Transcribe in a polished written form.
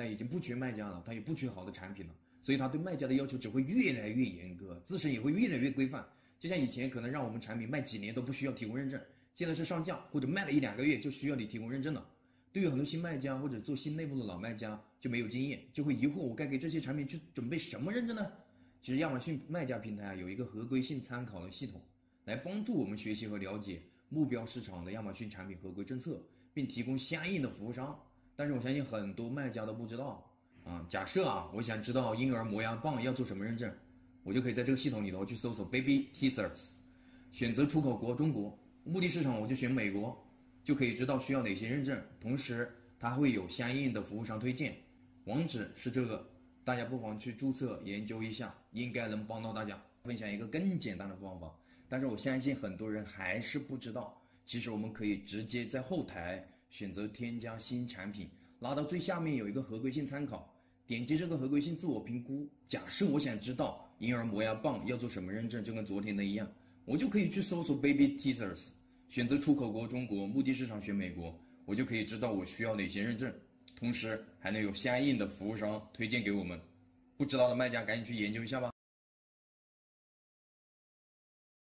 台已经不缺卖家了，它也不缺好的产品了，所以它对卖家的要求只会越来越严格，自身也会越来越规范。就像以前可能让我们产品卖几年都不需要提供认证，现在是上架或者卖了1-2个月就需要你提供认证了。对于很多新卖家或者做新内部的老卖家就没有经验，就会疑惑我该给这些产品去准备什么认证呢？其实亚马逊卖家平台有一个合规性参考的系统，来帮助我们学习和了解目标市场的亚马逊产品合规政策，并提供相应的服务商。但是我相信很多卖家都不知道假设我想知道婴儿磨牙棒要做什么认证，我就可以在这个系统里头去搜索 Baby Teethers， 选择出口国中国，目的市场我就选美国，就可以知道需要哪些认证，同时它会有相应的服务商推荐，网址是这个，大家不妨去注册研究一下，应该能帮到大家。分享一个更简单的方法，但是我相信很多人还是不知道，其实我们可以直接在后台选择添加新产品，拉到最下面有一个合规性参考，点击这个合规性自我评估。假设我想知道婴儿磨牙棒要做什么认证，就跟昨天的一样，我就可以去搜索 Baby Teethers， 选择出口国中国，目的市场选美国，我就可以知道我需要哪些认证，同时还能有相应的服务商推荐给我们。不知道的卖家赶紧去研究一下吧。